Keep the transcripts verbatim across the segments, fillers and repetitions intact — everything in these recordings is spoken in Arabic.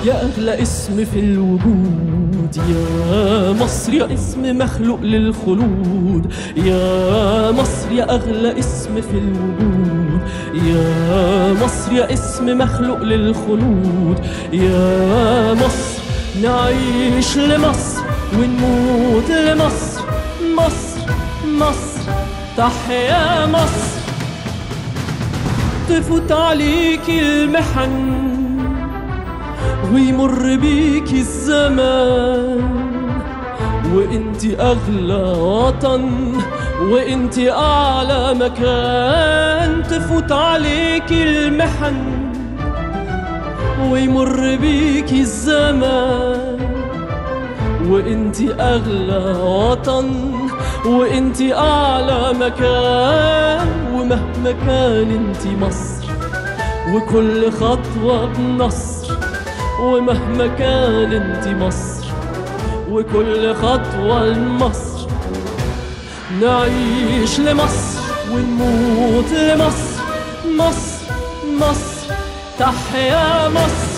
يا أغلى اسم في الوجود، يا مصر يا اسم مخلوق للخلود. يا مصر يا أغلى اسم في الوجود، يا مصر يا اسم مخلوق للخلود. يا مصر نعيش لمصر ونموت لمصر. مصر مصر تحيا مصر. تفوت عليكي المحن ويمر بيكي الزمان، وانتي اغلى وطن وانتي اعلى مكان. تفوت عليكي المحن ويمر بيكي الزمان، وانتي اغلى وطن وانتي اعلى مكان. ومهما كان انتي مصر وكل خطوة بنصر. ومهما كان انتي مصر وكل خطوة لمصر. نعيش لمصر ونموت لمصر. مصر مصر تحيا مصر.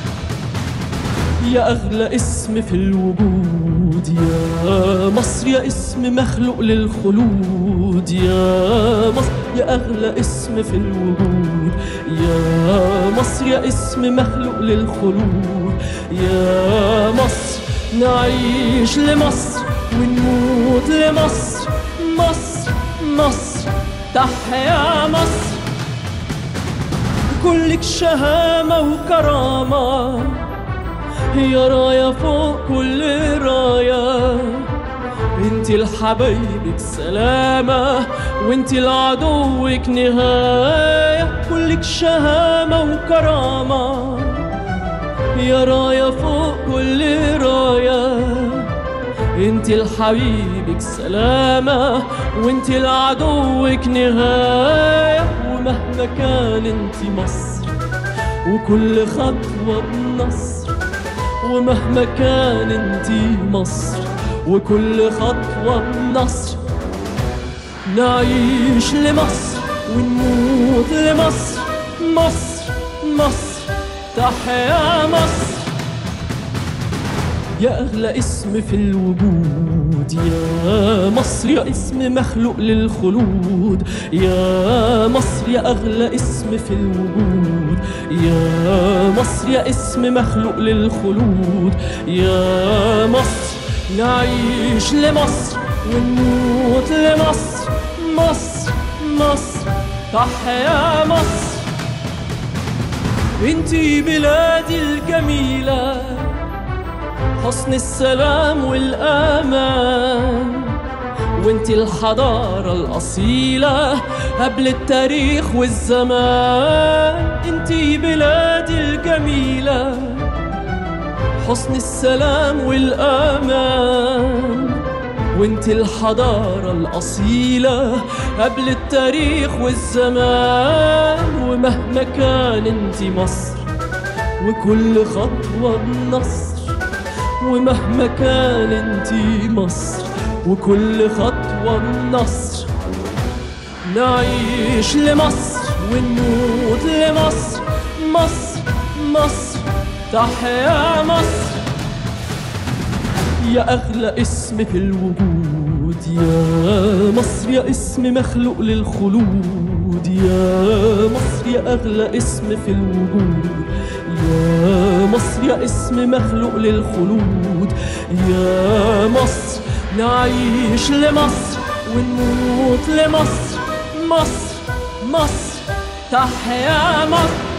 يا أغلى اسم في الوجود، يا مصر يا اسم مخلوق للخلود. يا مصر يا أغلى اسم في الوجود، يا مصر يا اسم مخلوق للخلود. يا مصر نعيش لمصر ونموت لمصر. مصر مصر تحيا مصر. كلك شهامة وكرامة، يا راية فوق كل راية. انتي لحبايبك سلامة وانتي لعدوك نهاية. كلك شهامة وكرامة، يا راية فوق كل راية. انتي لحبيبك سلامة وانتي لعدوك نهاية. ومهما كان انتي مصر وكل خطوة بنصر. ومهما كان انتي مصر وكل خطوة بنصر. نعيش لمصر ونموت لمصر. مصر مصر تحيا مصر. يا أغلى اسم في الوجود، يا مصر يا اسم مخلوق للخلود. يا مصر يا أغلى اسم في الوجود، يا مصر يا اسم مخلوق للخلود. يا مصر نعيش لمصر ونموت لمصر. مصر مصر تحيا مصر. انتي بلادي الجميلة، حسن السلام والأمان. وانتي الحضارة الأصيلة قبل التاريخ والزمان. انتي بلادي الجميلة، حسن السلام والأمان. وانتي الحضارة الأصيلة قبل التاريخ والزمان. ومهما كان انتي مصر وكل خطوة بنصر. ومهما كان انتي مصر وكل خطوة بنصر. نعيش لمصر ونموت لمصر. مصر مصر تحيا مصر. يا أغلى اسم في الوجود، يا مصر يا اسم مخلوق للخلود. يا مصر يا أغلى اسم في الوجود، يا مصر يا اسم مخلوق للخلود. يا مصر نعيش لمصر ونموت لمصر. مصر مصر تحيا مصر.